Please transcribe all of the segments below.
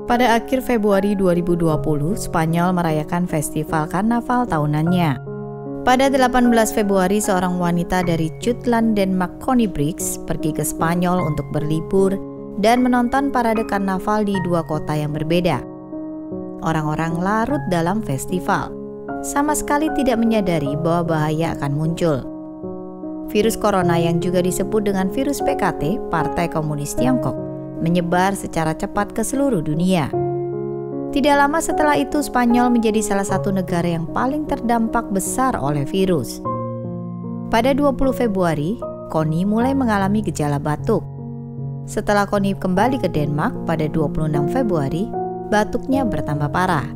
Pada akhir Februari 2020, Spanyol merayakan festival karnaval tahunannya. Pada 18 Februari, seorang wanita dari Jutland, Denmark, Connie Brix, pergi ke Spanyol untuk berlibur dan menonton parade karnaval di dua kota yang berbeda. Orang-orang larut dalam festival, sama sekali tidak menyadari bahwa bahaya akan muncul. Virus corona yang juga disebut dengan virus PKT, Partai Komunis Tiongkok, menyebar secara cepat ke seluruh dunia. Tidak lama setelah itu, Spanyol menjadi salah satu negara yang paling terdampak besar oleh virus. Pada 20 Februari, Connie mulai mengalami gejala batuk. Setelah Connie kembali ke Denmark pada 26 Februari, batuknya bertambah parah.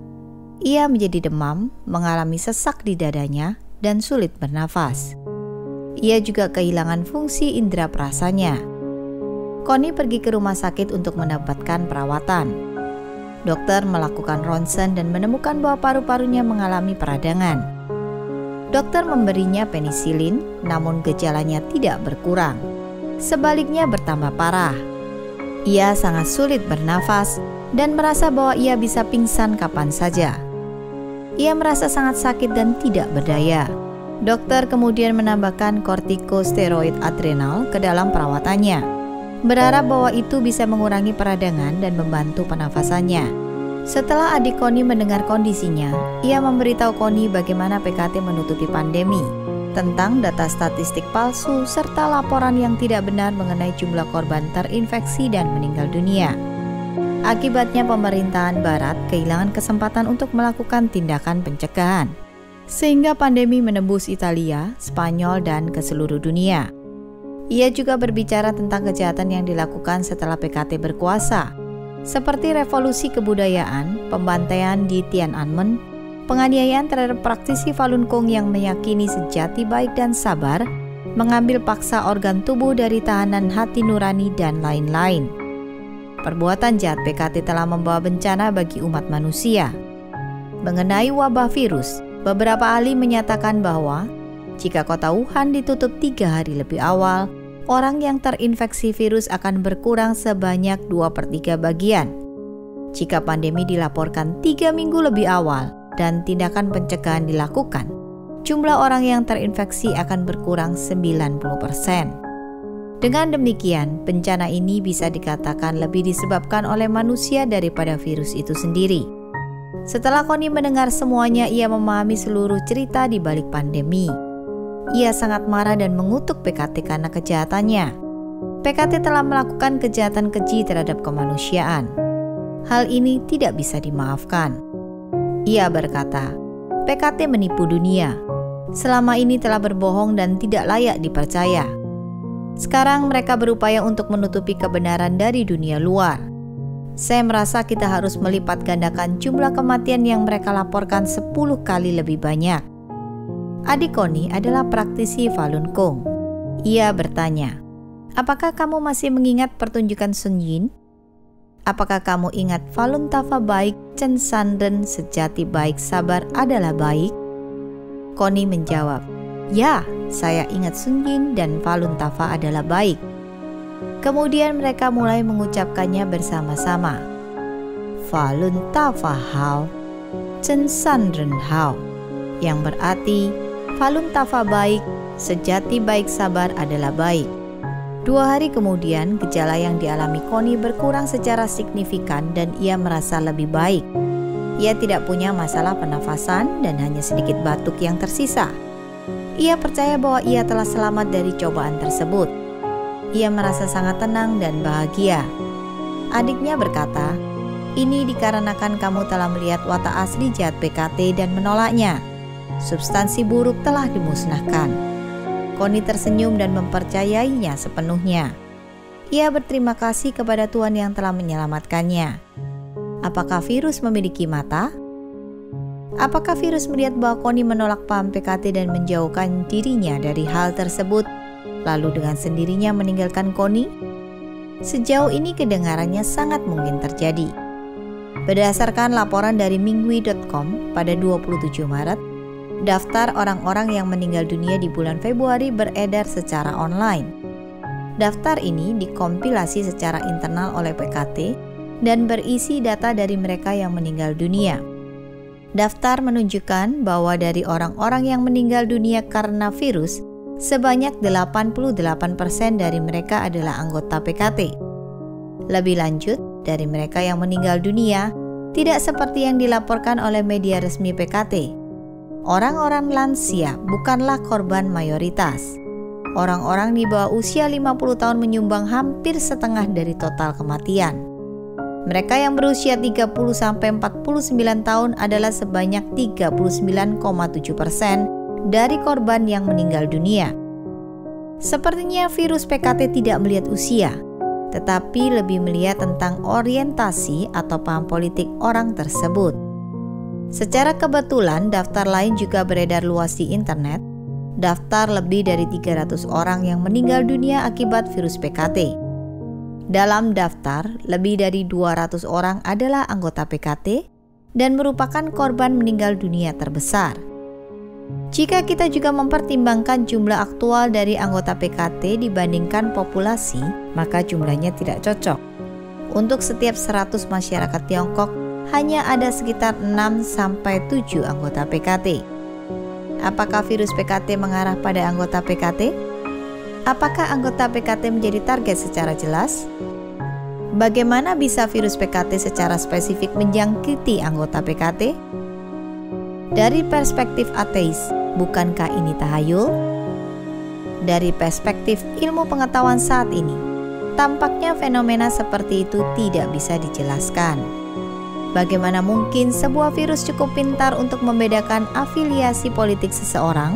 Ia menjadi demam, mengalami sesak di dadanya, dan sulit bernafas. Ia juga kehilangan fungsi indera perasanya. Connie pergi ke rumah sakit untuk mendapatkan perawatan. Dokter melakukan ronsen dan menemukan bahwa paru-parunya mengalami peradangan. Dokter memberinya penisilin, namun gejalanya tidak berkurang. Sebaliknya bertambah parah. Ia sangat sulit bernafas dan merasa bahwa ia bisa pingsan kapan saja. Ia merasa sangat sakit dan tidak berdaya. Dokter kemudian menambahkan kortikosteroid adrenal ke dalam perawatannya, berharap bahwa itu bisa mengurangi peradangan dan membantu pernafasannya. Setelah adik Connie mendengar kondisinya, ia memberitahu Connie bagaimana PKT menutupi pandemi, tentang data statistik palsu serta laporan yang tidak benar mengenai jumlah korban terinfeksi dan meninggal dunia. Akibatnya pemerintahan Barat kehilangan kesempatan untuk melakukan tindakan pencegahan, sehingga pandemi menembus Italia, Spanyol, dan ke seluruh dunia. Ia juga berbicara tentang kejahatan yang dilakukan setelah PKT berkuasa, seperti revolusi kebudayaan, pembantaian di Tiananmen, penganiayaan terhadap praktisi Falun Gong yang meyakini sejati baik dan sabar, mengambil paksa organ tubuh dari tahanan hati nurani, dan lain-lain. Perbuatan jahat PKT telah membawa bencana bagi umat manusia. Mengenai wabah virus, beberapa ahli menyatakan bahwa jika kota Wuhan ditutup 3 hari lebih awal, orang yang terinfeksi virus akan berkurang sebanyak 2/3 bagian. Jika pandemi dilaporkan 3 minggu lebih awal dan tindakan pencegahan dilakukan, jumlah orang yang terinfeksi akan berkurang 90%. Dengan demikian, bencana ini bisa dikatakan lebih disebabkan oleh manusia daripada virus itu sendiri. Setelah Connie mendengar semuanya, ia memahami seluruh cerita di balik pandemi. Ia sangat marah dan mengutuk PKT karena kejahatannya. PKT telah melakukan kejahatan keji terhadap kemanusiaan. Hal ini tidak bisa dimaafkan. Ia berkata, PKT menipu dunia. Selama ini telah berbohong dan tidak layak dipercaya. Sekarang mereka berupaya untuk menutupi kebenaran dari dunia luar. Saya merasa kita harus melipat gandakan jumlah kematian yang mereka laporkan 10 kali lebih banyak. Adik Connie adalah praktisi Falun Gong. Ia bertanya, apakah kamu masih mengingat pertunjukan Sun Ying? Apakah kamu ingat Falun Tafa baik, Chen Sanden sejati baik, sabar adalah baik? Connie menjawab, ya, saya ingat Sun Ying dan Falun Tafa adalah baik. Kemudian mereka mulai mengucapkannya bersama-sama. Falun Tafa hao, Chen Sanden hao, yang berarti Falun Tafa baik, sejati baik, sabar adalah baik. 2 hari kemudian, gejala yang dialami Connie berkurang secara signifikan dan ia merasa lebih baik. Ia tidak punya masalah pernafasan dan hanya sedikit batuk yang tersisa. Ia percaya bahwa ia telah selamat dari cobaan tersebut. Ia merasa sangat tenang dan bahagia. Adiknya berkata, ini dikarenakan kamu telah melihat watak asli jahat PKT dan menolaknya. Substansi buruk telah dimusnahkan. Connie tersenyum dan mempercayainya sepenuhnya. Ia berterima kasih kepada Tuhan yang telah menyelamatkannya. Apakah virus memiliki mata? Apakah virus melihat bahwa Connie menolak paham PKT dan menjauhkan dirinya dari hal tersebut, lalu dengan sendirinya meninggalkan Connie? Sejauh ini kedengarannya sangat mungkin terjadi. Berdasarkan laporan dari Minghui.com pada 27 Maret, daftar orang-orang yang meninggal dunia di bulan Februari beredar secara online. Daftar ini dikompilasi secara internal oleh PKT dan berisi data dari mereka yang meninggal dunia. Daftar menunjukkan bahwa dari orang-orang yang meninggal dunia karena virus, sebanyak 88% dari mereka adalah anggota PKT. Lebih lanjut, dari mereka yang meninggal dunia, tidak seperti yang dilaporkan oleh media resmi PKT. Orang-orang lansia bukanlah korban mayoritas. Orang-orang di bawah usia 50 tahun menyumbang hampir setengah dari total kematian. Mereka yang berusia 30-49 tahun adalah sebanyak 39,7% dari korban yang meninggal dunia. Sepertinya virus PKT tidak melihat usia, tetapi lebih melihat tentang orientasi atau paham politik orang tersebut. Secara kebetulan, daftar lain juga beredar luas di internet. Daftar lebih dari 300 orang yang meninggal dunia akibat virus PKT. Dalam daftar, lebih dari 200 orang adalah anggota PKT dan merupakan korban meninggal dunia terbesar. Jika kita juga mempertimbangkan jumlah aktual dari anggota PKT dibandingkan populasi, maka jumlahnya tidak cocok. Untuk setiap 100 masyarakat Tiongkok, hanya ada sekitar 6-7 anggota PKT. Apakah virus PKT mengarah pada anggota PKT? Apakah anggota PKT menjadi target secara jelas? Bagaimana bisa virus PKT secara spesifik menjangkiti anggota PKT? Dari perspektif ateis, bukankah ini tahayul? Dari perspektif ilmu pengetahuan saat ini, tampaknya fenomena seperti itu tidak bisa dijelaskan. Bagaimana mungkin sebuah virus cukup pintar untuk membedakan afiliasi politik seseorang?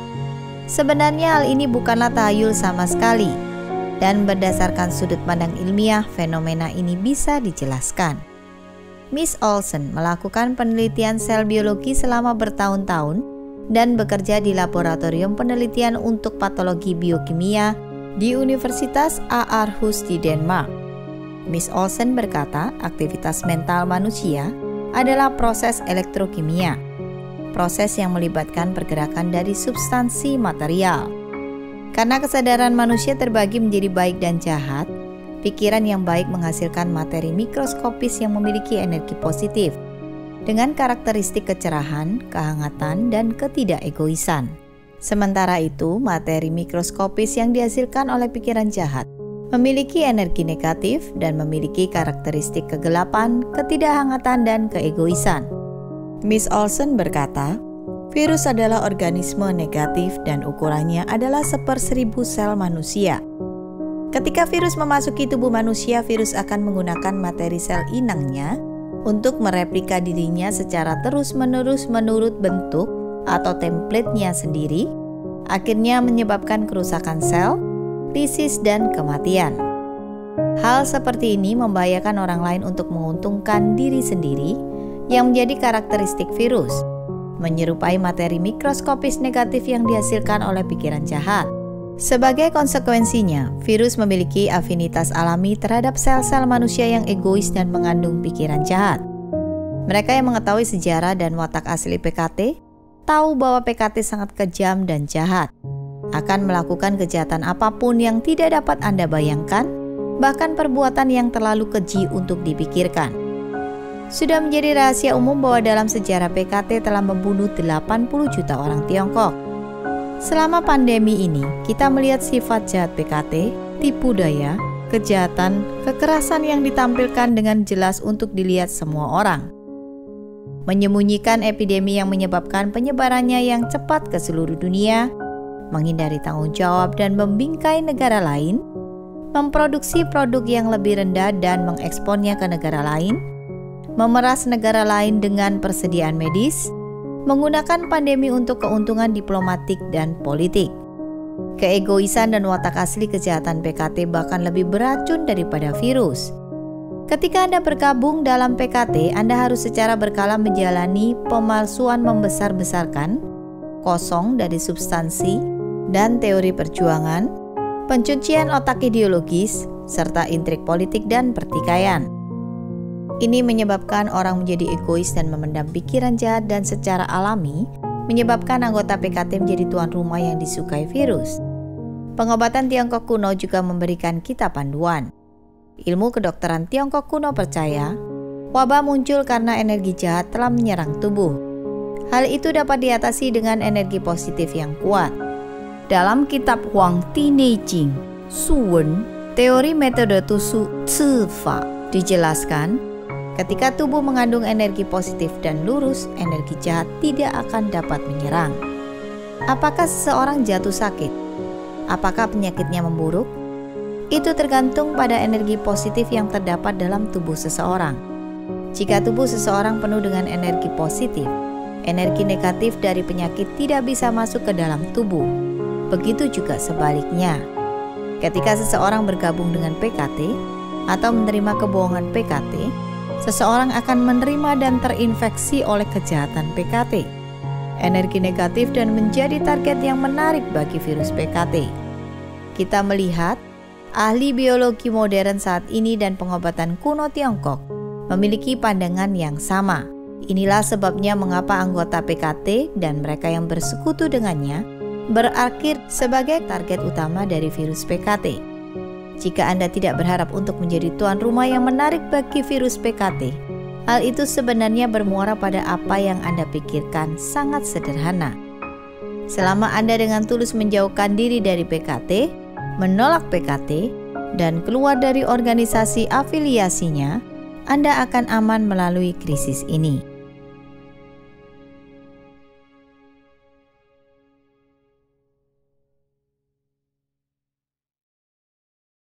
Sebenarnya hal ini bukanlah tahayul sama sekali, dan berdasarkan sudut pandang ilmiah, fenomena ini bisa dijelaskan. Miss Olsen melakukan penelitian sel biologi selama bertahun-tahun dan bekerja di laboratorium penelitian untuk patologi biokimia di Universitas Aarhus di Denmark. Miss Olsen berkata, aktivitas mental manusia adalah proses elektrokimia, proses yang melibatkan pergerakan dari substansi material. Karena kesadaran manusia terbagi menjadi baik dan jahat, pikiran yang baik menghasilkan materi mikroskopis yang memiliki energi positif, dengan karakteristik kecerahan, kehangatan, dan ketidakegoisan. Sementara itu, materi mikroskopis yang dihasilkan oleh pikiran jahat memiliki energi negatif dan memiliki karakteristik kegelapan, ketidakhangatan, dan keegoisan. Miss Olsen berkata, virus adalah organisme negatif dan ukurannya adalah 1/1000 sel manusia. Ketika virus memasuki tubuh manusia, virus akan menggunakan materi sel inangnya untuk mereplika dirinya secara terus-menerus menurut bentuk atau template-nya sendiri, akhirnya menyebabkan kerusakan sel, lisis, dan kematian. Hal seperti ini membahayakan orang lain untuk menguntungkan diri sendiri, yang menjadi karakteristik virus, menyerupai materi mikroskopis negatif yang dihasilkan oleh pikiran jahat. Sebagai konsekuensinya, virus memiliki afinitas alami terhadap sel-sel manusia yang egois dan mengandung pikiran jahat. Mereka yang mengetahui sejarah dan watak asli PKT, tahu bahwa PKT sangat kejam dan jahat, akan melakukan kejahatan apapun yang tidak dapat Anda bayangkan, bahkan perbuatan yang terlalu keji untuk dipikirkan. Sudah menjadi rahasia umum bahwa dalam sejarah PKT telah membunuh 80 juta orang Tiongkok. Selama pandemi ini, kita melihat sifat jahat PKT, tipu daya, kejahatan, kekerasan yang ditampilkan dengan jelas untuk dilihat semua orang. Menyembunyikan epidemi yang menyebabkan penyebarannya yang cepat ke seluruh dunia, menghindari tanggung jawab dan membingkai negara lain, memproduksi produk yang lebih rendah dan mengekspornya ke negara lain, memeras negara lain dengan persediaan medis, menggunakan pandemi untuk keuntungan diplomatik dan politik. Keegoisan dan watak asli kejahatan PKT bahkan lebih beracun daripada virus. Ketika Anda bergabung dalam PKT, Anda harus secara berkala menjalani pemalsuan membesar-besarkan, kosong dari substansi dan teori perjuangan, pencucian otak ideologis, serta intrik politik dan pertikaian. Ini menyebabkan orang menjadi egois dan memendam pikiran jahat dan secara alami menyebabkan anggota PKT menjadi tuan rumah yang disukai virus. Pengobatan Tiongkok kuno juga memberikan kita panduan. Ilmu kedokteran Tiongkok kuno percaya, wabah muncul karena energi jahat telah menyerang tubuh. Hal itu dapat diatasi dengan energi positif yang kuat. Dalam kitab Huang Ti Nei Jing, Su Wen, teori metode Tusu Ci Fa, dijelaskan, ketika tubuh mengandung energi positif dan lurus, energi jahat tidak akan dapat menyerang. Apakah seseorang jatuh sakit? Apakah penyakitnya memburuk? Itu tergantung pada energi positif yang terdapat dalam tubuh seseorang. Jika tubuh seseorang penuh dengan energi positif, energi negatif dari penyakit tidak bisa masuk ke dalam tubuh. Begitu juga sebaliknya. Ketika seseorang bergabung dengan PKT atau menerima kebohongan PKT, seseorang akan menerima dan terinfeksi oleh kejahatan PKT, energi negatif, dan menjadi target yang menarik bagi virus PKT. Kita melihat ahli biologi modern saat ini dan pengobatan kuno Tiongkok memiliki pandangan yang sama. Inilah sebabnya mengapa anggota PKT dan mereka yang bersekutu dengannya berakhir sebagai target utama dari virus PKT. Jika Anda tidak berharap untuk menjadi tuan rumah yang menarik bagi virus PKT, hal itu sebenarnya bermuara pada apa yang Anda pikirkan sangat sederhana. Selama Anda dengan tulus menjauhkan diri dari PKT, menolak PKT, dan keluar dari organisasi afiliasinya, Anda akan aman melalui krisis ini.